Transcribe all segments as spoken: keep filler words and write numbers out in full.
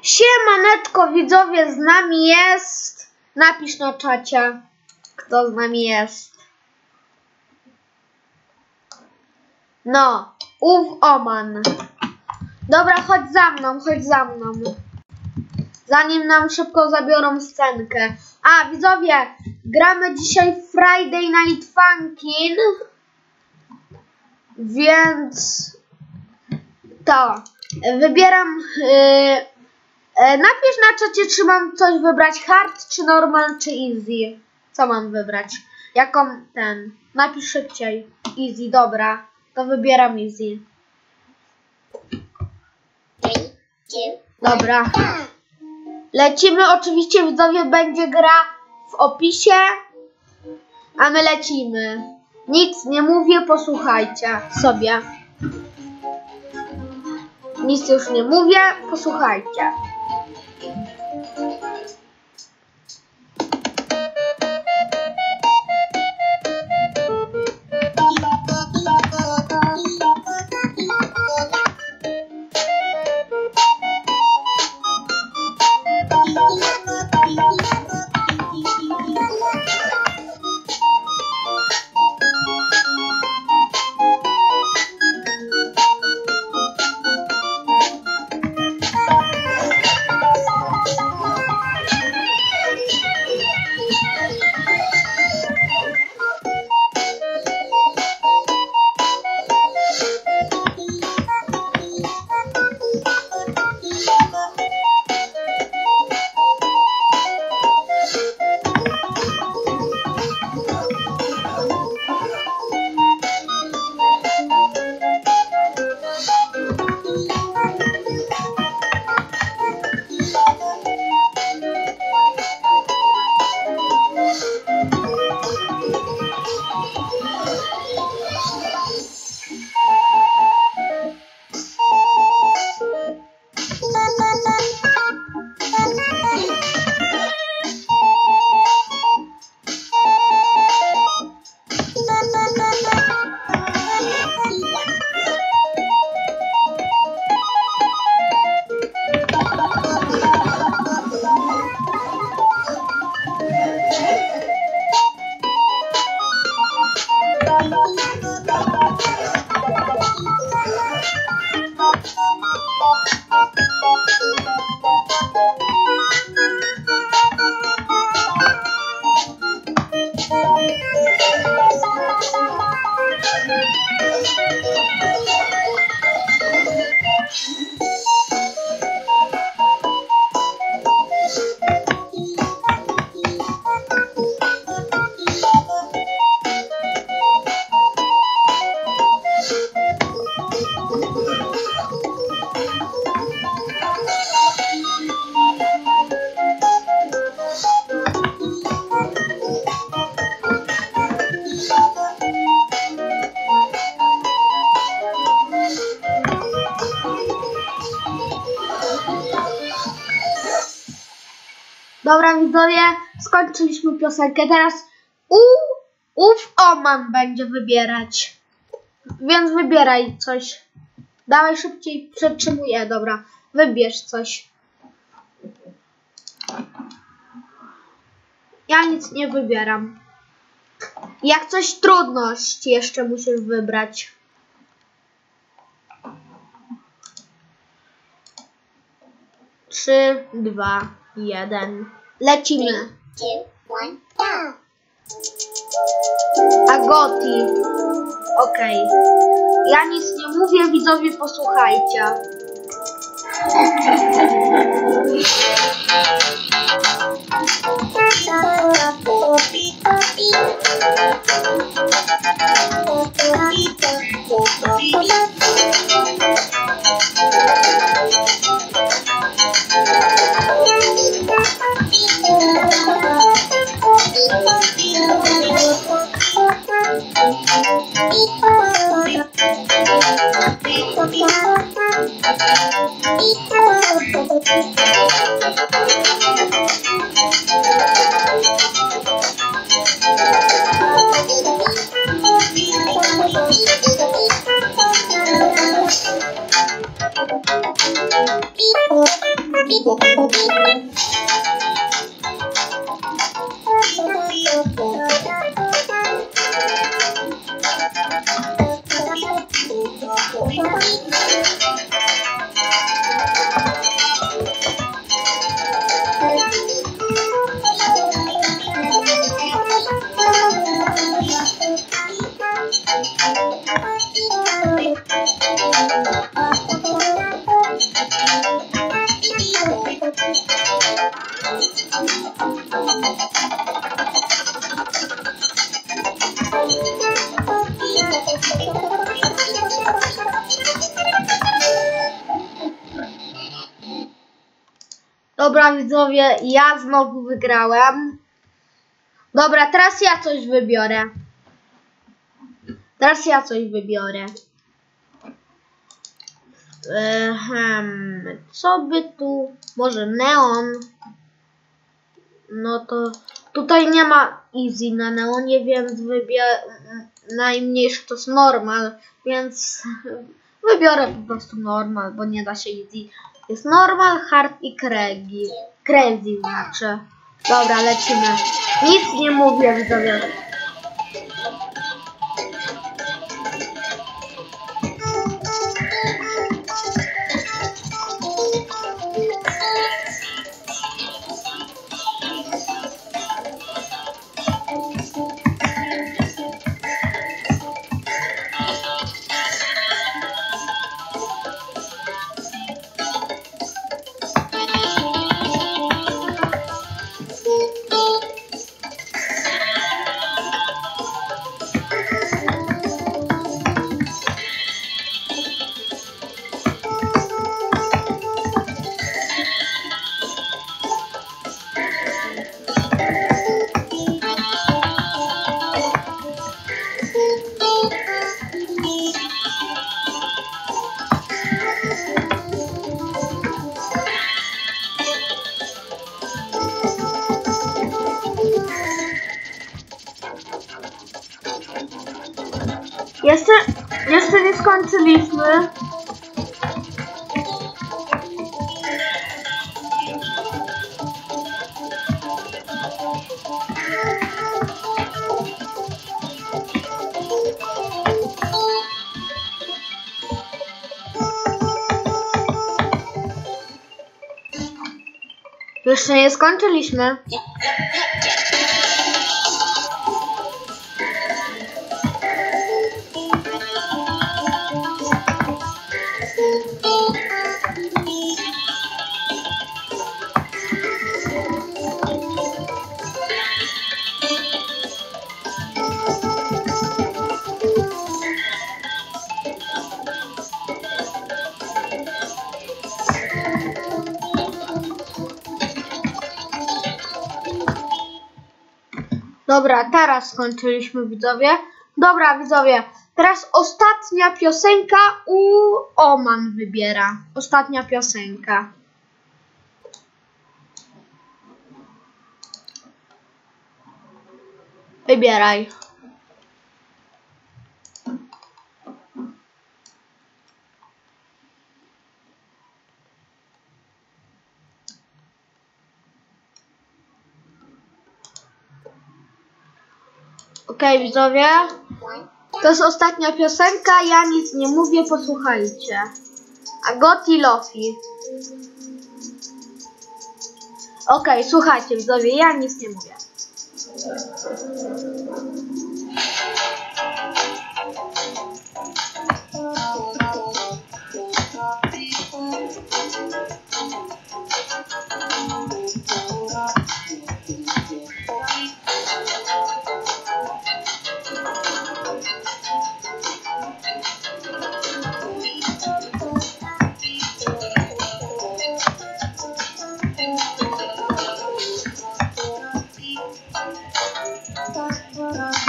Siemaneczko widzowie, z nami jest... Napisz na czacie, kto z nami jest. No, ów Oman. Dobra, chodź za mną, chodź za mną. Zanim nam szybko zabiorą scenkę. A, widzowie, gramy dzisiaj Friday Night Funkin'. Więc... To. Wybieram... Yy, Napisz na czacie, czy mam coś wybrać, hard, czy normal, czy easy. Co mam wybrać? Jaką ten? Napisz szybciej. Easy, dobra. To wybieram easy. Dobra. Lecimy, oczywiście widzowie, będzie gra w opisie. A my lecimy. Nic nie mówię, posłuchajcie sobie. Nic już nie mówię, posłuchajcie. Dobra widzowie, skończyliśmy piosenkę. Teraz u, ów Oman będzie wybierać. Więc wybieraj coś. Dawaj szybciej, przetrzymuję. Dobra, wybierz coś. Ja nic nie wybieram. Jak coś trudność jeszcze musisz wybrać. Trzy, dwa, jeden. Lecimy. Agoti. Okej. Okay. Ja nic nie mówię, widzowie, posłuchajcie. Dobra widzowie, ja znowu wygrałem. Dobra, teraz ja coś wybiorę. Teraz ja coś wybiorę. Ehem, co by tu... Może neon? No to... Tutaj nie ma easy na neonie, więc wybiorę... Najmniejszy to jest normal, więc... Wybiorę po prostu normal, bo nie da się easy. Jest normal, hard i crazy. Crazy znaczy. Dobra, lecimy. Nic nie mówię, widzowie. Jeszcze, jeszcze nie skończyliśmy. Jeszcze nie skończyliśmy. Dobra, teraz skończyliśmy, widzowie. Dobra, widzowie, teraz ostatnia piosenka u Oman wybiera. Ostatnia piosenka. Wybieraj. Okej, okay, widzowie, to jest ostatnia piosenka, ja nic nie mówię, posłuchajcie. Agoti Lofi. Okej, okay, słuchajcie, widzowie, ja nic nie mówię. Bye.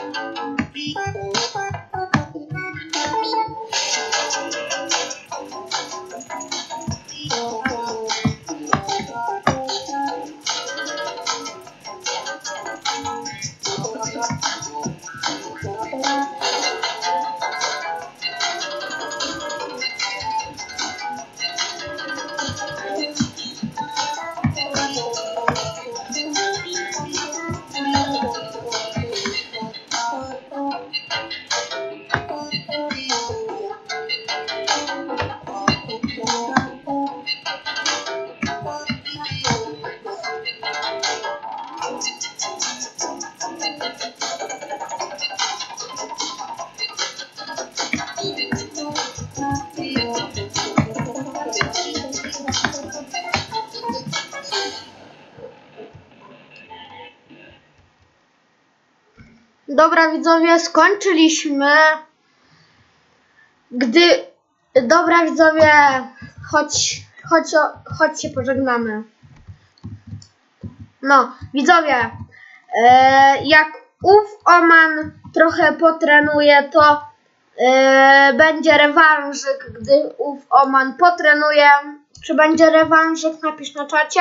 Dobra widzowie, skończyliśmy. Gdy... Dobra widzowie, chodź, chodź, chodź się pożegnamy. No, widzowie, e, jak ów Oman trochę potrenuje, to e, będzie rewanżyk, gdy ów Oman potrenuje. Czy będzie rewanżyk? Napisz na czacie.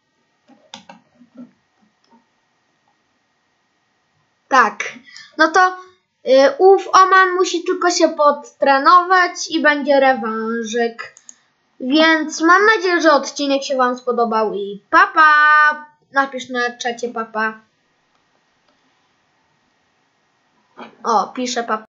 Tak, no to y, ów Oman musi tylko się podtrenować i będzie rewanżyk. Więc mam nadzieję, że odcinek się wam spodobał i papa. Napisz na czacie papa. O, pisze papa.